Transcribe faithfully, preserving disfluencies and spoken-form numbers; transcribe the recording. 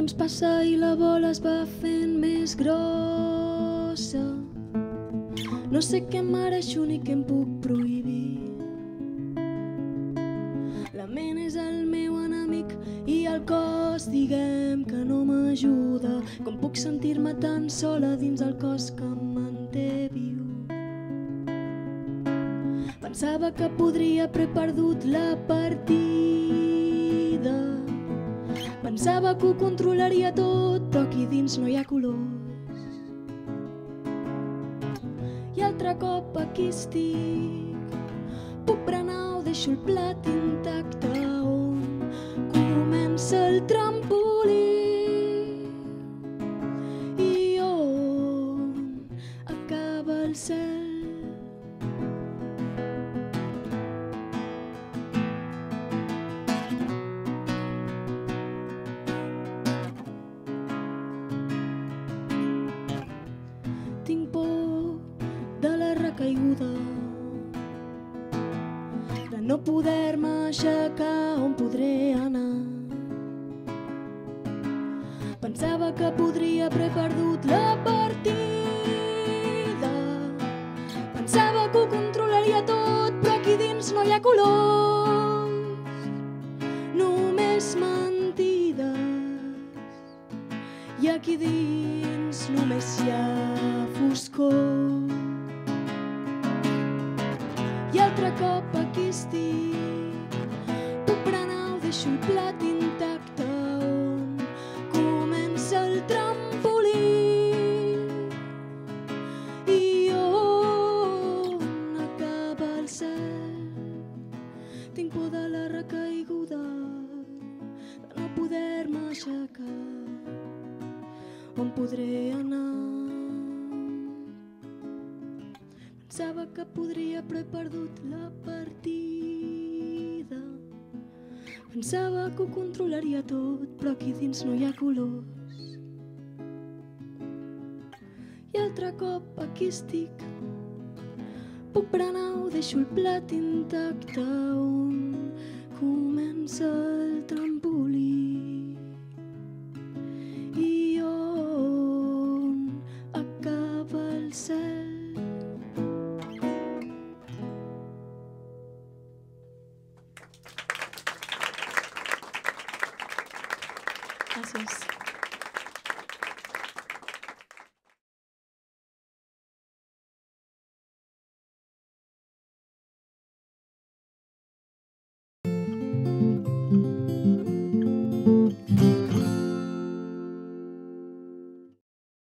temps passa i la bola es va fent més grossa. No sé què mereixo ni què em puc prohibir. La ment és el meu enemic i el cos diguem que no m'ajuda. Com puc sentir-me tan sola dins el cos que em manté viu. Pensava que podria haver perdut la partida. Pensava que ho controlaria tot, però aquí dins no hi ha colors. I altre cop aquí estic. Puc berenar o deixo el plat intacte on comença el trampolí i on acaba el cel. Tinc por de la recaiguda, de no poder-me aixecar, on podré anar. Pensava que podria haver perdut la partida. Pensava que ho controlaria tot, però aquí dins no hi ha colors, només mentides. I aquí dins només hi ha foscor. I altre cop aquí estic. Puc berenar o deixo el plat intacte on comença el trampolí i on acaba el cel. Tinc por de la recaiguda, de no poder-me aixecar, on podré anar. Pensava que podria haver perdut la partida. Pensava que ho controlaria tot, però aquí dins no hi ha colors. I altre cop aquí estic. Puc berenar o deixo el plat intacte on comença el trampolí.